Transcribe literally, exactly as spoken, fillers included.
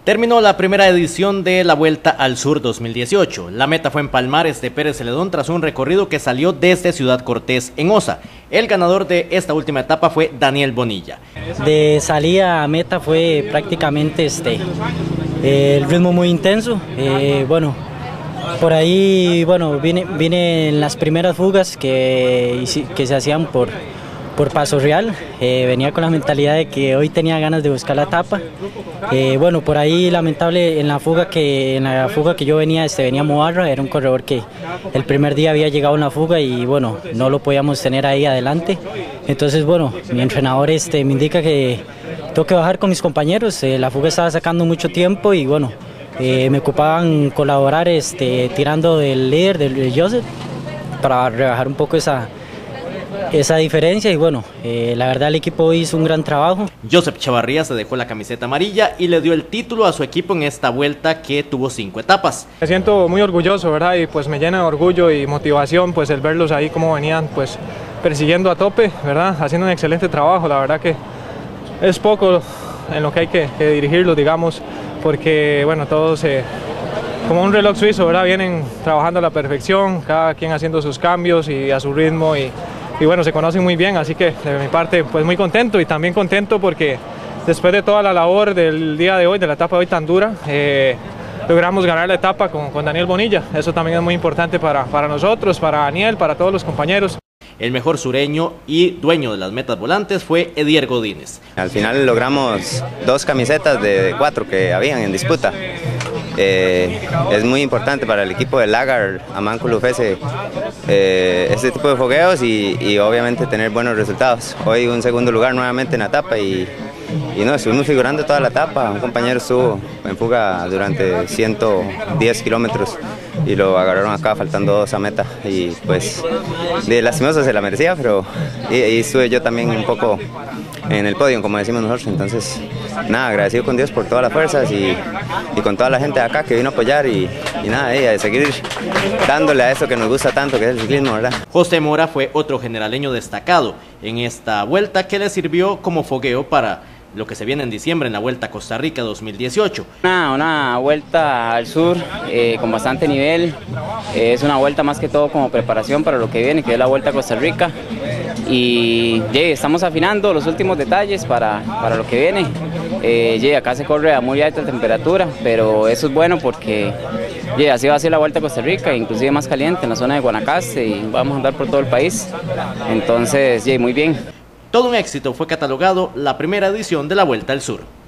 Terminó la primera edición de la Vuelta al Sur dos mil dieciocho. La meta fue en Palmares de Pérez Celedón tras un recorrido que salió desde Ciudad Cortés en Osa. El ganador de esta última etapa fue Daniel Bonilla. De salida a meta fue prácticamente este, eh, el ritmo muy intenso. Eh, bueno, por ahí bueno, vine, vine en las primeras fugas que, que se hacían por... por Paso Real. Eh, venía con la mentalidad de que hoy tenía ganas de buscar la etapa. Eh, bueno, por ahí lamentable en la fuga que en la fuga que yo venía, este venía Moarra, era un corredor que el primer día había llegado en la fuga y bueno, no lo podíamos tener ahí adelante. Entonces bueno, mi entrenador este me indica que tengo que bajar con mis compañeros. Eh, la fuga estaba sacando mucho tiempo y bueno, eh, me ocupaban colaborar este tirando del líder, del Joseph, para rebajar un poco esa esa diferencia y bueno, eh, la verdad el equipo hizo un gran trabajo. Joseph Chavarría se dejó la camiseta amarilla y le dio el título a su equipo en esta vuelta que tuvo cinco etapas. Me siento muy orgulloso, ¿verdad? Y pues me llena de orgullo y motivación pues el verlos ahí como venían pues persiguiendo a tope, ¿verdad? Haciendo un excelente trabajo, la verdad que es poco en lo que hay que, que dirigirlos, digamos, porque bueno, todos eh, como un reloj suizo, ¿verdad? Vienen trabajando a la perfección, cada quien haciendo sus cambios y a su ritmo y Y bueno, se conocen muy bien, así que de mi parte pues muy contento y también contento porque después de toda la labor del día de hoy, de la etapa de hoy tan dura, eh, logramos ganar la etapa con, con Daniel Bonilla. Eso también es muy importante para, para nosotros, para Daniel, para todos los compañeros. El mejor sureño y dueño de las metas volantes fue Edier Godínez. Al final logramos dos camisetas de cuatro que habían en disputa. Eh, es muy importante para el equipo de Lagar, Amánculo F S, eh, este tipo de fogueos y, y obviamente tener buenos resultados. Hoy un segundo lugar nuevamente en la etapa y, y no, estuvimos figurando toda la etapa. Un compañero estuvo en fuga durante ciento diez kilómetros y lo agarraron acá faltando dos a meta y pues de lastimoso se la merecía, pero y, y estuve yo también un poco en el podio, como decimos nosotros. Entonces nada, agradecido con Dios por todas las fuerzas y, y con toda la gente de acá que vino a apoyar y, y nada, y a seguir dándole a eso que nos gusta tanto, que es el ciclismo, ¿verdad? José Mora fue otro generaleño destacado en esta vuelta que le sirvió como fogueo para lo que se viene en diciembre en la Vuelta a Costa Rica dos mil dieciocho. Una, una vuelta al sur eh, con bastante nivel, eh, es una vuelta más que todo como preparación para lo que viene, que es la Vuelta a Costa Rica. Y yeah, estamos afinando los últimos detalles para, para lo que viene. Eh, yeah, acá se corre a muy alta temperatura, pero eso es bueno porque yeah, así va a ser la Vuelta a Costa Rica, inclusive más caliente en la zona de Guanacaste y vamos a andar por todo el país. Entonces, yeah, muy bien. Todo un éxito fue catalogado la primera edición de la Vuelta al Sur.